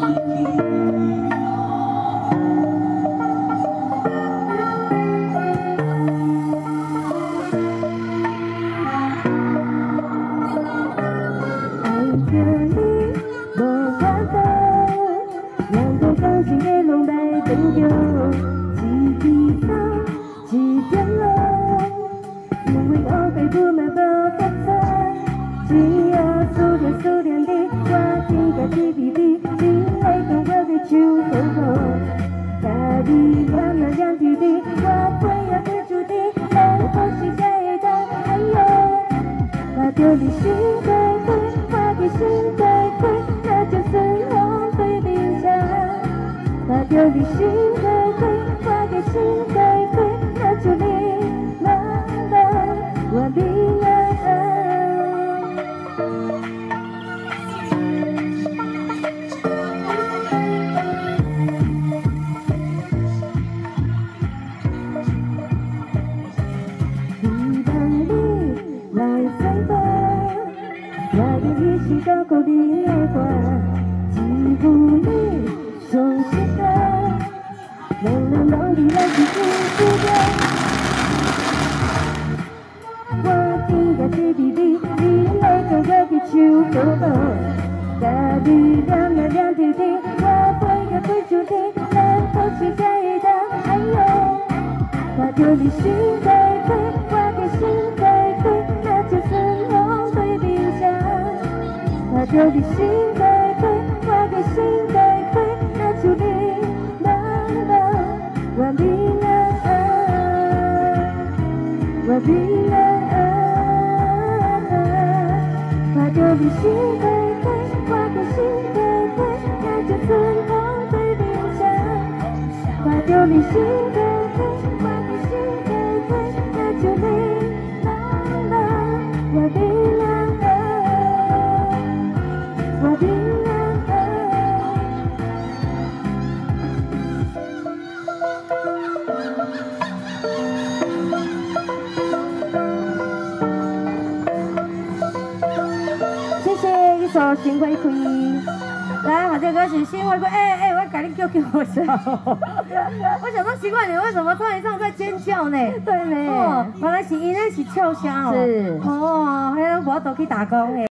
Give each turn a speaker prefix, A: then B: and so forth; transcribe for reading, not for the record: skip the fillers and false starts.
A: 新花开，来，好，这歌是新花开。我赶紧叫我声。我想说奇怪，你为什么唱一唱在尖叫呢？
B: 对呢。
A: 哦，原来是因为是笑声哦。
B: 是。
A: 哦，迄我都去打工诶。